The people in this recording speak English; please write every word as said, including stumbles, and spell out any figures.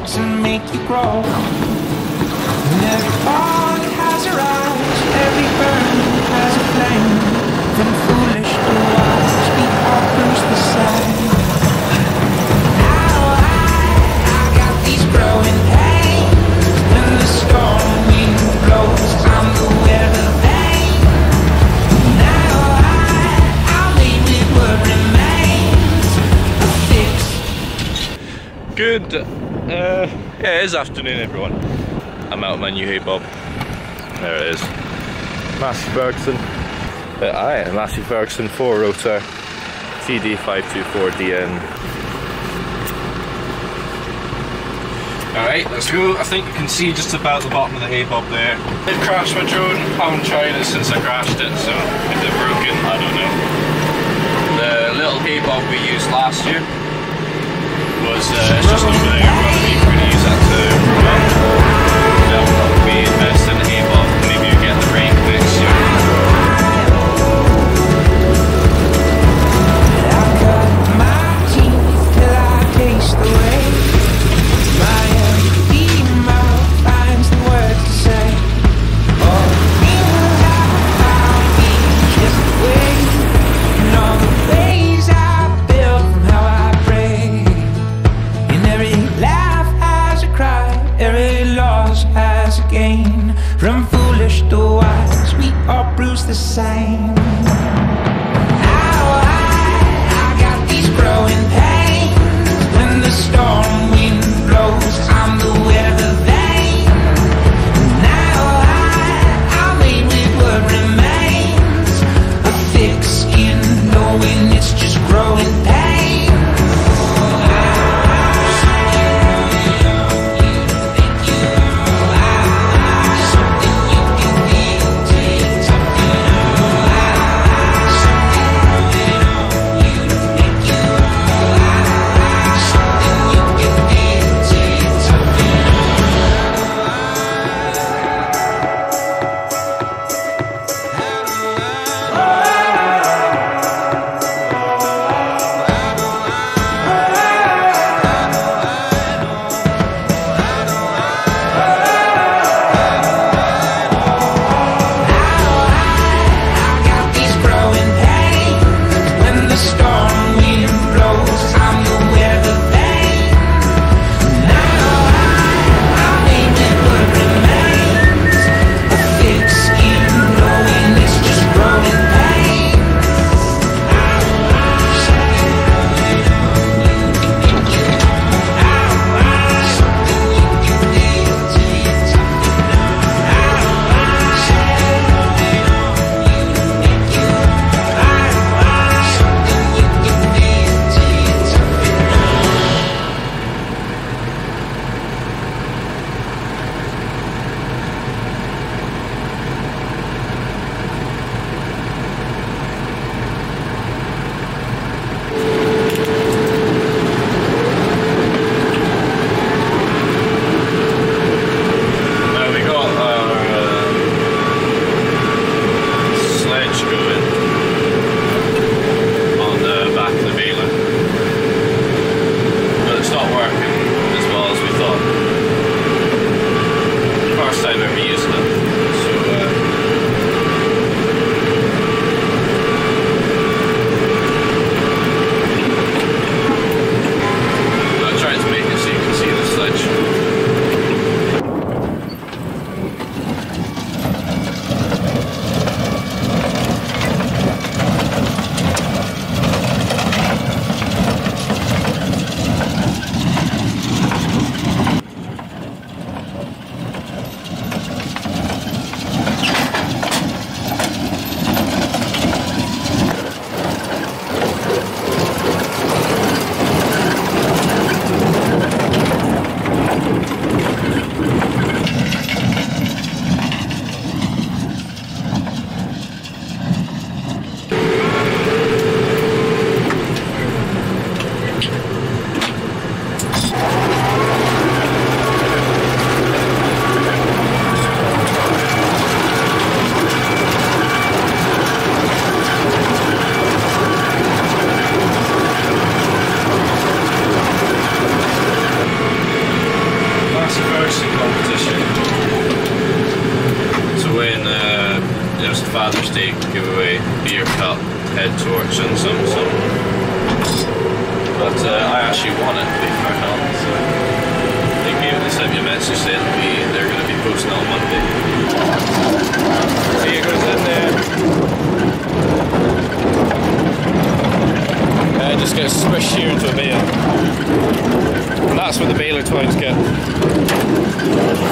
roots and make you grow. And every fog has a rise, every burn has a flame. From foolish to wise, we all cruise the same. Now I, I got these growing pains. When the storm wind blows, I'm the weather vane. Now I, I'll leave with what remains. A fix. Good, uh, yeah, it is afternoon, everyone. I'm out of my new hay bob. There it is. Massey Ferguson. Uh, aye, Massey Ferguson four rotor T D five two four D N. Alright, let's go. I think you can see just about the bottom of the hay bob there. I've crashed my drone. I haven't tried it since I crashed it, so if they're broken, I don't know. The little hay bob we used last year was uh, it's just over there. We're going to use that to run. That'll be invest in the hay bob. Maybe you get the brake next year. I cut my teeth till I taste the way. My empty mouth finds the words to say. All the things I found just the way. And all the ways I built from how I pray. In every last actually won it, believe it or not. So they came and sent me a message saying that we, they're going to be posting on Monday. See, it goes in there. Uh, it just gets squished here into a bale. And that's what the baler twines get.